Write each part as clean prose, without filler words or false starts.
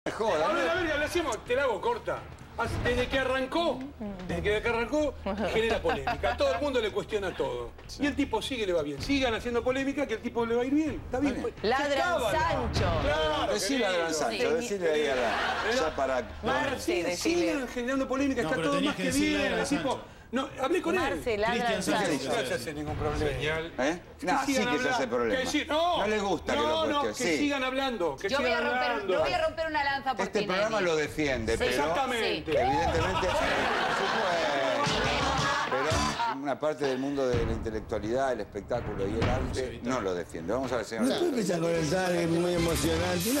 Joda, a ver, le hacemos, te la hago corta. Desde que arrancó, genera polémica. Todo el mundo le cuestiona todo. Sí. Y el tipo sigue, le va bien. Sigan haciendo polémica que el tipo le va a ir bien. Está bien. Pues, Ladran Sancho. Claro, decí ladran Sancho, decirle ahí a la... Ya para... Sigan generando polémica, está todo más que bien. El tipo... No, hablé con él. Cristian Sancho. No se hace ningún problema. ¿Eh? No, sí que se hace problema. No le gusta que lo cuestionen. Que sigan hablando. Yo voy a romper una lanza por Este programa lo defiende, pero... Exactamente. Evidentemente... Pero una parte del mundo de la intelectualidad, el espectáculo y el arte no lo defiende. Vamos a ver, señor. Usted empieza con el sal, muy emocionante.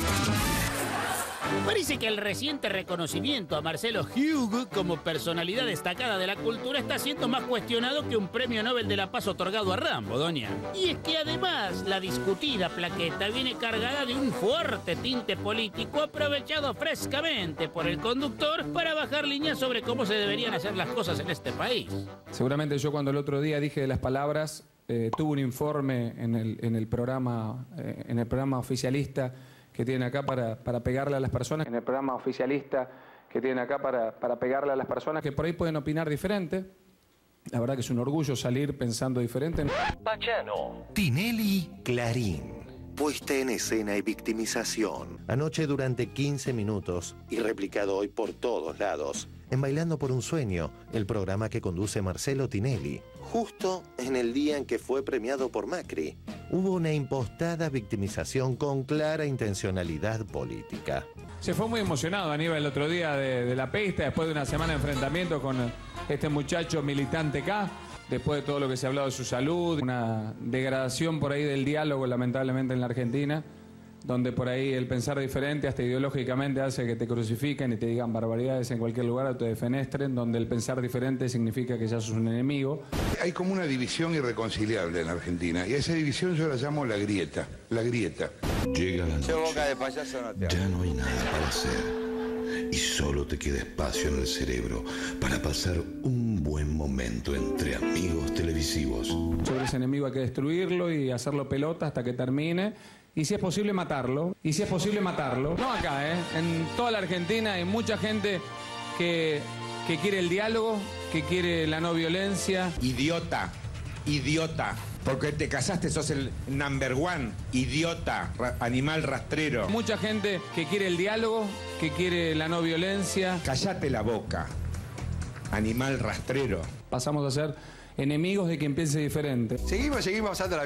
Parece que el reciente reconocimiento a Marcelo Hugh como personalidad destacada de la cultura está siendo más cuestionado que un premio Nobel de la Paz otorgado a Rambo, doña. Y es que además la discutida plaqueta viene cargada de un fuerte tinte político aprovechado frescamente por el conductor para bajar líneas sobre cómo se deberían hacer las cosas en este país. Seguramente yo cuando el otro día dije de las palabras, tuve un informe en el programa oficialista que tienen acá para pegarle a las personas, en el programa oficialista que tienen acá para pegarle a las personas que por ahí pueden opinar diferente. La verdad que es un orgullo salir pensando diferente. Pachano. Tinelli Clarín. Puesta en escena y victimización. Anoche durante 15 minutos y replicado hoy por todos lados. En Bailando por un Sueño, el programa que conduce Marcelo Tinelli. Justo en el día en que fue premiado por Macri. Hubo una impostada victimización con clara intencionalidad política. Se fue muy emocionado Aníbal el otro día de la pista, después de una semana de enfrentamiento con este muchacho militante K, después de todo lo que se ha hablado de su salud, una degradación por ahí del diálogo lamentablemente en la Argentina, donde por ahí el pensar diferente hasta ideológicamente hace que te crucifiquen y te digan barbaridades en cualquier lugar o te defenestren, donde el pensar diferente significa que ya sos un enemigo. Hay como una división irreconciliable en Argentina y a esa división yo la llamo la grieta. La grieta. Llega la noche. Boca de payaso no te ya no hay nada para hacer y solo te queda espacio en el cerebro para pasar un buen momento entre amigos televisivos. Sobre ese enemigo hay que destruirlo y hacerlo pelota hasta que termine. Y si es posible matarlo, no acá, en toda la Argentina hay mucha gente que quiere el diálogo, que quiere la no violencia. Idiota, porque te casaste, sos el number one, idiota, animal rastrero. Mucha gente que quiere el diálogo, que quiere la no violencia. Cállate la boca, animal rastrero. Pasamos a ser enemigos de quien piense diferente. Seguimos pasándola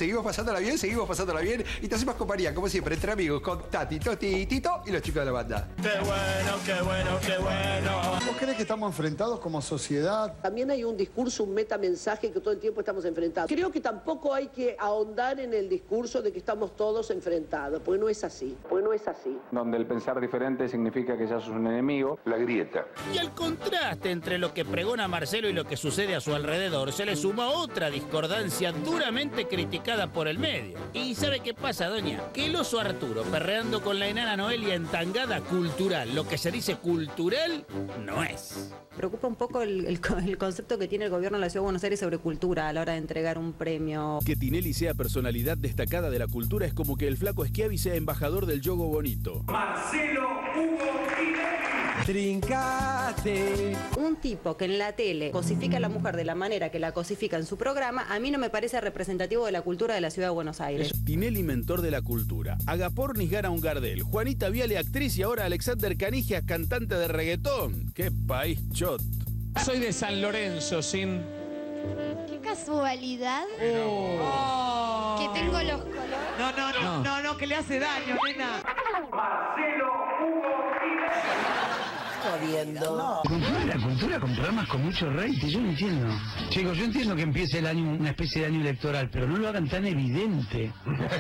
bien y te hacemos compañía, como siempre, entre amigos, con Tati, Toti, Tito y los chicos de la banda. ¡Qué bueno! ¿Vos crees que estamos enfrentados como sociedad? También hay un discurso, un metamensaje que todo el tiempo estamos enfrentados. Creo que tampoco hay que ahondar en el discurso de que estamos todos enfrentados, porque no es así. Donde el pensar diferente significa que ya sos un enemigo. La grieta. Y al contraste entre lo que pregona Marcelo y lo que sucede a su alrededor, se le suma otra discordancia duramente criticada por el medio. ¿Y sabe qué pasa, doña? Que el oso Arturo, perreando con la enana Noelia en tangada cultural, lo que se dice cultural, no es. Preocupa un poco el concepto que tiene el gobierno de la Ciudad de Buenos Aires sobre cultura a la hora de entregar un premio. Que Tinelli sea personalidad destacada de la cultura es como que el flaco Schiavi sea embajador del yogo bonito. Marcelo Hugo Tinelli. Trincate. Un tipo que en la tele cosifica a la mujer de la manera que la cosifica en su programa, a mí no me parece representativo de la cultura de la Ciudad de Buenos Aires. Tinelli, mentor de la cultura. Agapornis gana un Gardel. Juanita Viale, actriz, y ahora Alexander Canigia, cantante de reggaetón. ¡Qué país chot! Soy de San Lorenzo, sin... ¡Qué casualidad! Que tengo los colores. No, que le hace daño, nena. Marcelo Hugo Tinelli. Jodiendo. La cultura con programas con mucho rating, yo no entiendo. Chicos, yo entiendo que empiece el año, una especie de año electoral, pero no lo hagan tan evidente.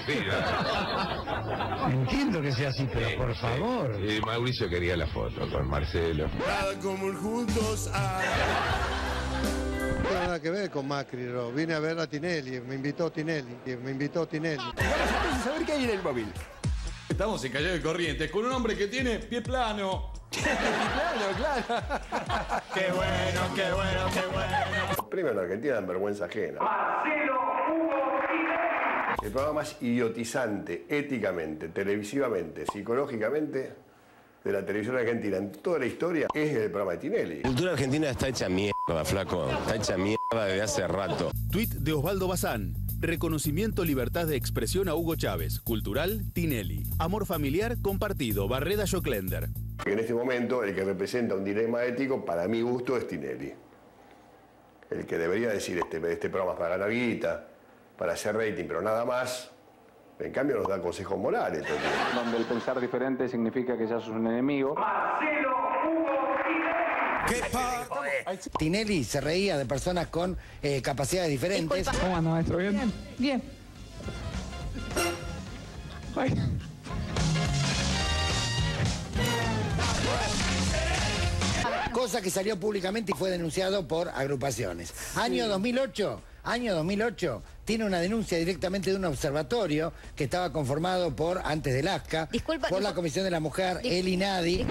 Entiendo que sea así, pero por favor. Y Mauricio quería la foto con Marcelo. Nada como el juntos a... No tiene nada que ver con Macri, vine a ver a Tinelli, me invitó Tinelli. Vamos entonces a ver qué hay en el móvil. Estamos en Calle de Corrientes con un hombre que tiene pie plano. Claro. ¡Qué bueno! Premio en Argentina dan vergüenza ajena. Marcelo Hugo Tinelli. El programa más idiotizante, éticamente, televisivamente, psicológicamente, de la televisión argentina en toda la historia es el programa de Tinelli. La cultura argentina está hecha mierda, flaco. Está hecha mierda desde hace rato. Tuit de Osvaldo Bazán. Reconocimiento, libertad de expresión a Hugo Chávez. Cultural, Tinelli. Amor familiar, compartido. Barreda Joclender. En este momento, el que representa un dilema ético, para mi gusto, es Tinelli. El que debería decir, este programa es para ganar guita, para hacer rating, pero nada más. En cambio, nos da consejos morales. Donde el pensar diferente significa que ya sos un enemigo. Marcelo Hugo Tinelli. ¿Qué pasa? Tinelli se reía de personas con capacidades diferentes. ¿Cómo anda, maestro? ¿Bien? Bien. Ay. Cosa que salió públicamente y fue denunciado por agrupaciones. Año 2008, tiene una denuncia directamente de un observatorio que estaba conformado por, antes del ASCA, por la Comisión de la Mujer, el INADI.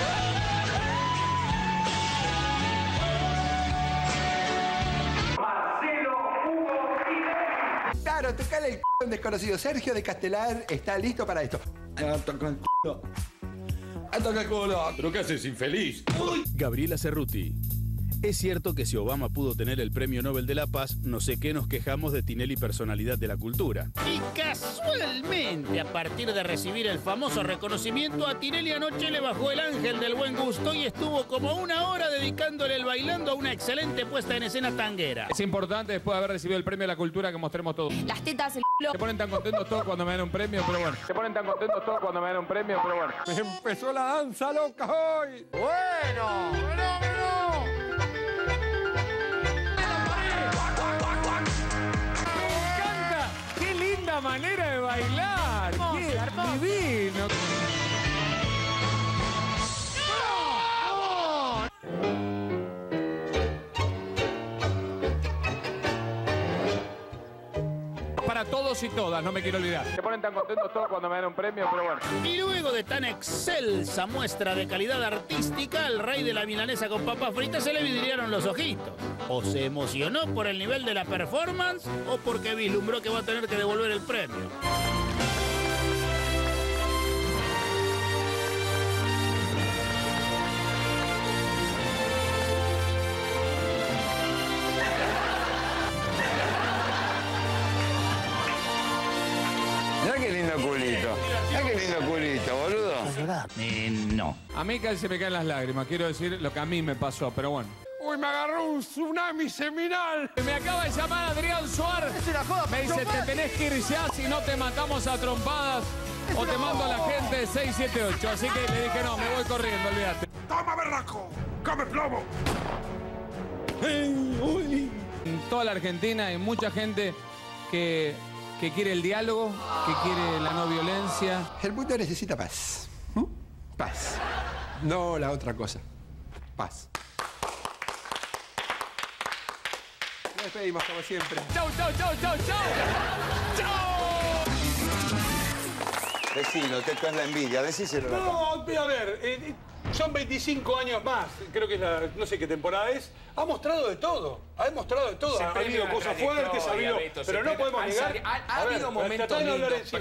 Marcelo Hugo Tinelli. Claro, tocale el c*** a un desconocido. Sergio de Castelar está listo para esto. Toca el culo. Toca el culo. ¿Pero qué haces, infeliz? Gabriela Cerruti. Es cierto que si Obama pudo tener el Premio Nobel de la Paz, no sé qué nos quejamos de Tinelli personalidad de la cultura. Y casualmente, a partir de recibir el famoso reconocimiento, a Tinelli anoche le bajó el ángel del buen gusto y estuvo como una hora dedicándole el bailando a una excelente puesta en escesa tanguera. Es importante, después de haber recibido el premio de la cultura, que mostremos todo. Las tetas, el culo. Se ponen tan contentos todos cuando me dan un premio, pero bueno. Se ponen tan contentos todos cuando me dan un premio, pero bueno. Empezó la danza loca hoy. Bueno. ¡Qué linda manera de bailar! ¡Qué divino! Para todos y todas, no me quiero olvidar. Se ponen tan contentos todos cuando me dan un premio, pero bueno. Y luego de tan excelsa muestra de calidad artística, al rey de la milanesa con papas fritas se le vidriaron los ojitos. O se emocionó por el nivel de la performance, o porque vislumbró que va a tener que devolver el premio. Mirá qué lindo culito. Mirá qué lindo culito, boludo. No. A mí casi se me caen las lágrimas, quiero decir lo que a mí me pasó, pero bueno. Uy, me agarró un tsunami seminal. Me acaba de llamar Adrián Suárez. Me dice, te tenés que ir ya, si no te matamos a trompadas. O te mando a la gente de 678. Así que le dije, no, me voy corriendo, olvídate. ¡Toma, berraco! ¡Come plomo! En toda la Argentina hay mucha gente que quiere el diálogo, que quiere la no violencia. El mundo necesita paz. Paz. No la otra cosa. Paz. Nos despedimos como siempre. ¡Chau, chau, chau, chau, chau! ¡Chau! Decilo, te es la envidia, decíselo. No, a ver, son 25 años más, creo que es la, no sé qué temporada es. Ha mostrado de todo, ha demostrado de todo. Ha habido cosas fuertes, ha habido, pero no podemos negar. Ha habido momentos lindos.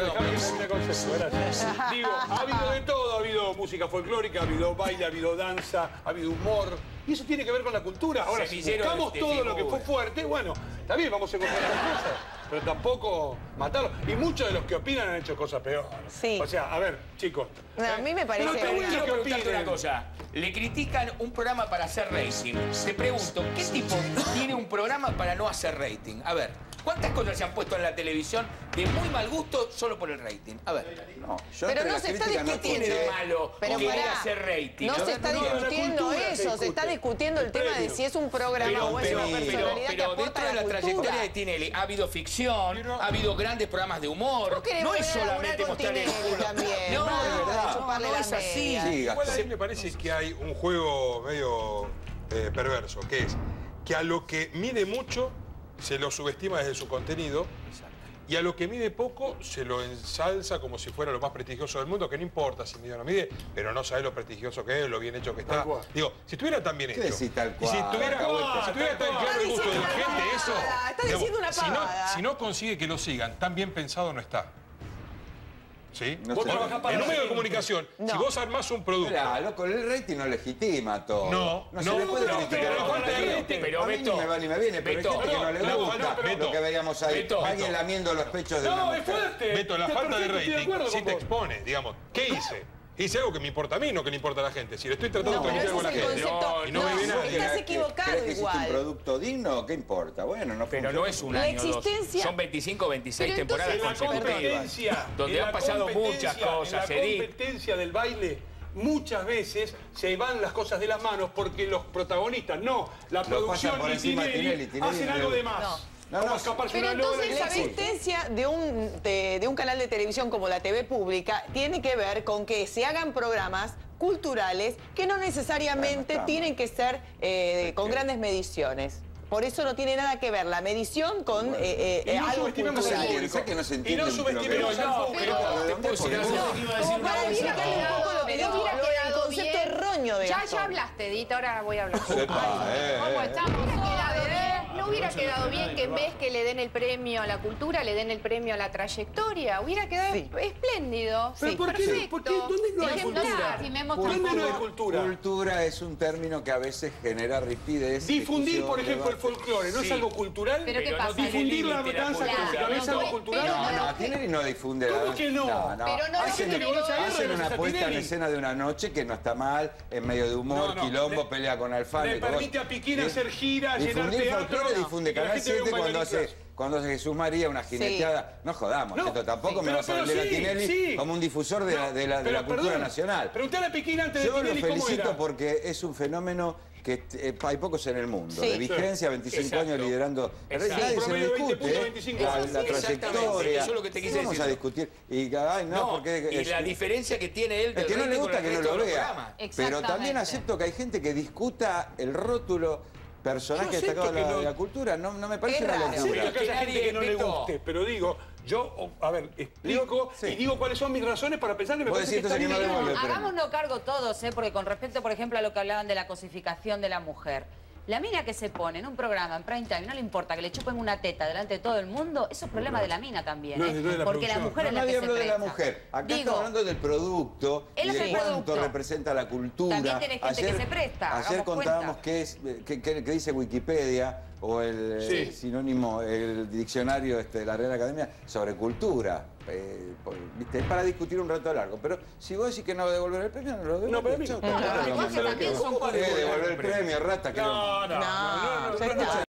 Digo, ha habido de todo, ha habido música folclórica, ha habido baile, ha habido danza, ha habido humor. Y eso tiene que ver con la cultura. Ahora, si buscamos todo lo que fue fuerte, bueno, también vamos a encontrar las cosas. Pero tampoco matarlo. Y muchos de los que opinan han hecho cosas peores. Sí. O sea, a ver, chicos. No, a mí me parece... Pero Quiero preguntarte una cosa. Le critican un programa para hacer rating. Te pregunto, ¿qué tipo tiene un programa para no hacer rating? A ver, ¿cuántas cosas se han puesto en la televisión de muy mal gusto solo por el rating? A ver. No, Pero no se está discutiendo. ¿Qué tiene de malo querer hacer rating? No se está discutiendo eso, se está discutiendo el tema de si es un programa o es una personalidad que aporta dentro de a la la trayectoria cultura. de Tinelli ha habido ficción, ha habido grandes programas de humor. No es solamente mostrar el culo. También. No, no es así. Igual a mí me parece que hay un juego medio perverso, que es que a lo que mide mucho se lo subestima desde su contenido Y a lo que mide poco se lo ensalza como si fuera lo más prestigioso del mundo, que no importa si mide o no mide, pero no sabe lo prestigioso que es, lo bien hecho que está. Digo, si estuviera tan bien hecho, y si tuviera tan claro el gusto de la gente, eso... Está diciendo una pavada. Si no consigue que lo sigan, tan bien pensado no está. ¿Sí? Vos trabajás para en un medio de comunicación, si vos armás un producto... Claro, loco, el rating no legitima todo. No se le puede criticar. Pero a mí ni me va ni me viene, pero hay gente que no le gusta lo que veíamos ahí. Alguien lamiendo los pechos de una mujer. No, es fuerte. Beto, la falta de rating sí te expone, digamos. ¿Qué hice? Hice algo que me importa a mí, no que le importa a la gente. Si le estoy tratando de transmitir algo a la gente. Y no me viene nadie. Estás equivocado igual. ¿Crees que existe un producto digno? ¿Qué importa? Bueno, no Pero no es un año, dos. Son 25, 26 temporadas consecutivas. Donde han pasado muchas cosas, Edith. En la competencia del baile, muchas veces se van las cosas de las manos porque los protagonistas, la producción y Tinelli hacen algo de más. Pero entonces la existencia de un canal de televisión como la TV pública tiene que ver con que se hagan programas culturales que no necesariamente tienen que ser con grandes mediciones. Por eso no tiene nada que ver la medición con algo cultural. Que no se entiende. Y no subestimemos al público. Como para explicarle un poco lo que digo, el concepto erróneo de Gastón. Ya hablaste, Edith, ahora voy a hablar. ¿Cómo estamos? ¿No hubiera quedado bien que en vez que le den el premio a la cultura, le den el premio a la trayectoria? Hubiera quedado espléndido. ¿Pero por qué? ¿Dónde no hay cultura? ¿Dónde no hay cultura? Cultura es un término que a veces genera rispidez. Difundir, por ejemplo, el folclore, ¿no es algo cultural? ¿Pero qué pasa? Difundir la danza clásica, ¿no es algo cultural? No, Tinelli no difunde la danza. ¿Cómo que no? Hacen una puesta en escena de una noche que no está mal, en medio de humor, quilombo, pelea con Alfano. Le permite a Piquín hacer giras, llenar teatro. Difunde Canal 7 cuando hace Jesús María una jineteada. No jodamos, esto tampoco me vas a vender a Tinelli como un difusor de la cultura nacional. Preguntale a Piquín antes de Tinelli cómo era. Yo lo felicito porque es un fenómeno que hay pocos en el mundo. De vigencia, 25 años liderando. Nadie se lo discute. La trayectoria. Eso es lo que te quise decir. Vamos a discutir. Y la diferencia que tiene él. El que no le gusta que no lo vea. Pero también acepto que hay gente que discuta el rótulo personaje destacado de la cultura. No me parece una locura. Acepto que haya gente que no le guste, pero digo, yo, a ver, explico y digo cuáles son mis razones para pensar que me parece que está bien. Hagámonos cargo todos, porque con respecto, por ejemplo, a lo que hablaban de la cosificación de la mujer. La mina que se pone en un programa, en prime time, no le importa que le chupen una teta delante de todo el mundo, eso es problema de la mina también, porque la mujer es la que se presta. Nadie habló de la mujer. Acá estamos hablando del producto y de cuánto representa la cultura. También tiene gente que se presta. Ayer contábamos qué dice Wikipedia o el sinónimo, el diccionario de la Real Academia sobre cultura. Es para discutir un rato largo, pero si vos decís que no va a devolver el premio, no lo devuelve. No, pero a mí devolver el premio, rata. No.